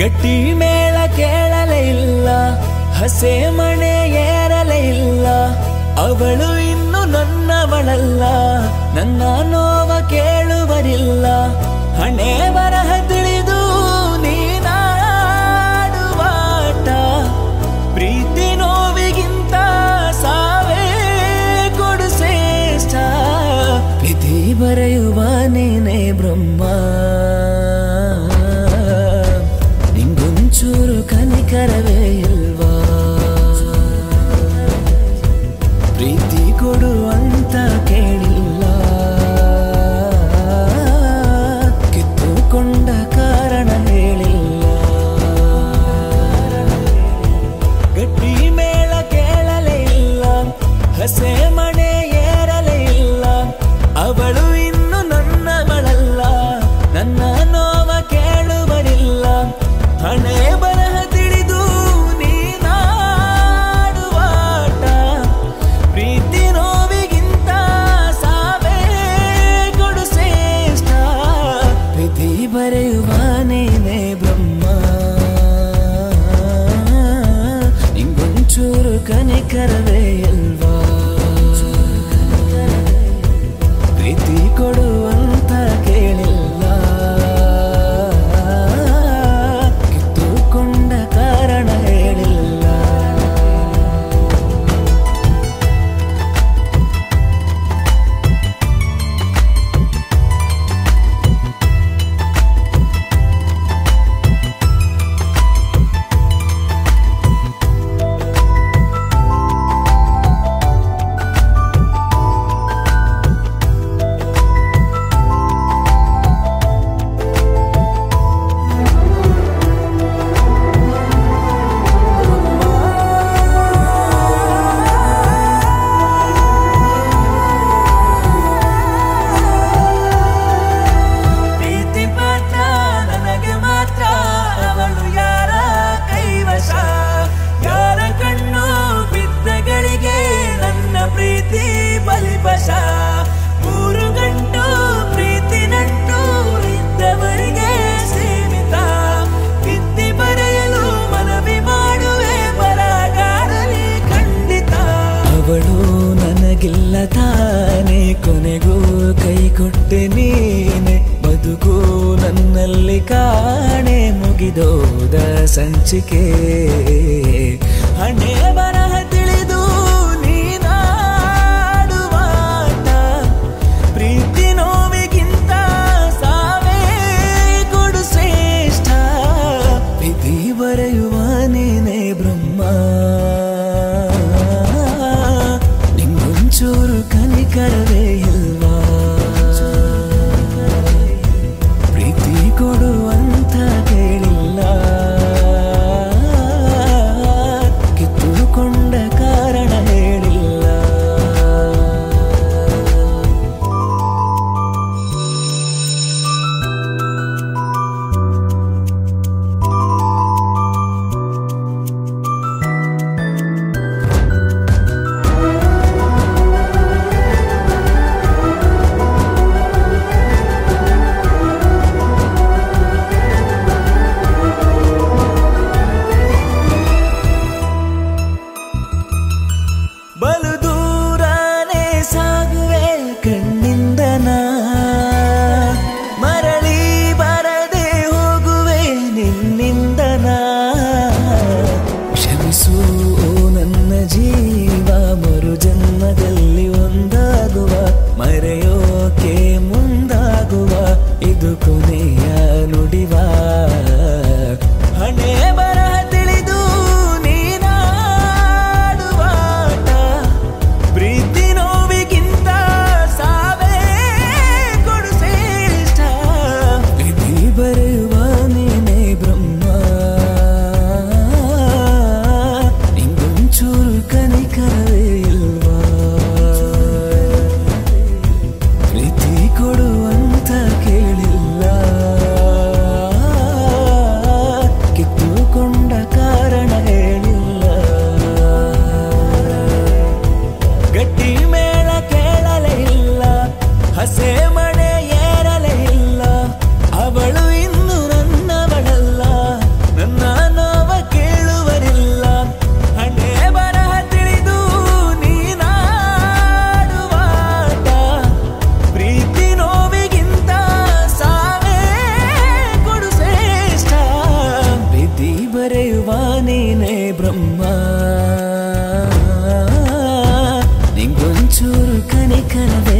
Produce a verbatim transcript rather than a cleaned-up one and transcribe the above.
ಗಟ್ಟಿ ಮೇಳ ಕೇಳಲೇ ಇಲ್ಲ, ಹಸೆ ಮಣೆ ಏರಲೇ ಇಲ್ಲ. ಅವಳು ಇನ್ನು ನನ್ನವಳಲ್ಲ, ನನ್ನ ನೋವ ಕೇಳುವರಿಲ್ಲ. ಹಣೆ ಬರಹ ತಿಳಿದು ನೀನಾಡುವಾಟ, ಪ್ರೀತಿ ನೋವಿಗಿಂತ ಸಾವೇ ಕೊಡು ಶ್ರೇಷ್ಠ. ವಿಧಿ ಬರೆಯುವ ನೀನೇ ಬ್ರಹ್ಮ, ನಿಂಗೊಂಚೂರು ಕನಿಕರವೇ ಇಲ್ವಾ? ಪ್ರೀತಿ ಕೊಡು ಅಂತ ಕೇಳಿಲ್ಲ, ಕಿತ್ತುಕೊಂಡ ಕಾರಣ ಹೇಳಿಲ್ಲ. ಗಟ್ಟಿ ಮೇಳ ಕೇಳಲೇ ಇಲ್ಲ, ಹಸೆ ಮಣೆ ಏರಲೇ ಇಲ್ಲ. ಅವಳು ಇನ್ನು ನನ್ನವಳಲ್ಲ, ನನ್ನ ನೋವ ಕೇಳುವರಿಲ್ಲ. ಹಣೆ ಬರಹ ತಿಳಿದು ನೀನಾಡುವಾಟ, ಪ್ರೀತಿ ನೋವಿಗಿಂತ ಸಾವೇ ಕೊಡು ಶ್ರೇಷ್ಠ. ವಿಧಿ ಬರೆಯುವ ನೀನೇ ಬ್ರಹ್ಮ, ನಿಂಗೊಂಚೂರು ಕನಿಕರವೇ ಇಲ್ವಾ? ಪ್ರೀತಿ ಕೊಡುವಂತ ಕೇಳಿಲ್ಲ, ಕಿತ್ತುಕೊಂಡ ಕಾರಣ ಹೇಳಿಲ್ಲ. ಮೂರು ಗಂಟು ಪ್ರೀತಿ ನಂಟು ಇದ್ದವರಿಗೆ ಸೀಮಿತ. ವಿದ್ಯೆ ಬರೆಯಲು ಮನವಿ ಮಾಡುವೆ ಬರಗಾರಲಿ ಖಂಡಿತ. ಅವಳು ನನಗಿಲ್ಲ ತಾನೆ, ಕೊನೆಗೂ ಕೈ ಕೊಟ್ಟೆ ನೀನೆ. ಬದುಕು ನನ್ನಲ್ಲಿ ಕಾಣೆ, ಮುಗಿದೋದ ಸಂಚಿಕೆ. ಹಣೆ ಬರಹ ತಿಳಿದು ನೀನಾಡುವಾಟ, ಪ್ರೀತಿ ನೋವಿಗಿಂತ ಸಾವೇ ಕೊಡು ಶ್ರೇಷ್ಠ. ವಿಧಿ ಬರೆಯುವ ನೀನೇ ಬ್ರಹ್ಮ, ನಿಂಗೊಂಚೂರು ಕನಿಕರವೇ ಇಲ್ವಾ? ಪ್ರೀತಿ ಕೊಡುವಂತ ಕೇಳಿಲ್ಲ, ಕಿತ್ತುಕೊಂಡು ಕನಿಕರವೇ